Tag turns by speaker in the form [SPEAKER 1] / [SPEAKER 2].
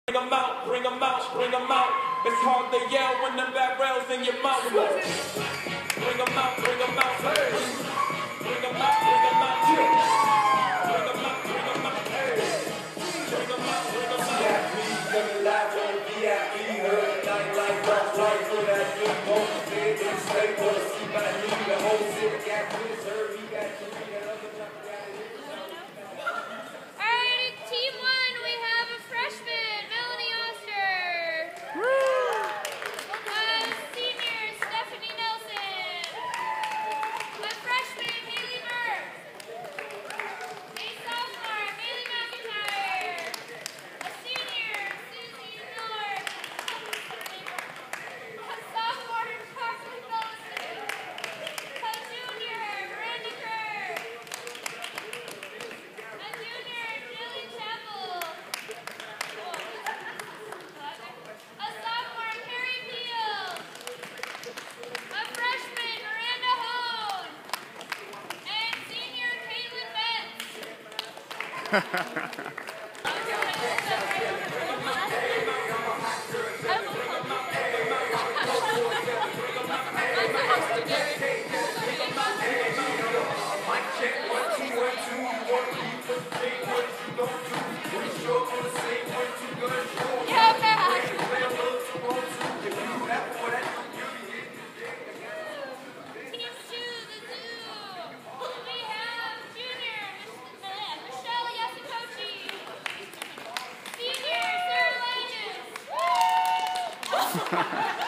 [SPEAKER 1] Bring 'em out, bring 'em out, bring 'em out. It's hard to yell when the barrel's in your mouth. Bring 'em out, bring 'em out. Bring 'em out, bring 'em out. Bring 'em out, bring 'em out. Bring 'em out, bring 'em out. Coming live on VIP, heard night like rock, right for that good moment. Dead in state, wanna see my knee. The whole city got this, heard he got to read that other stuff.
[SPEAKER 2] Ha ha ha.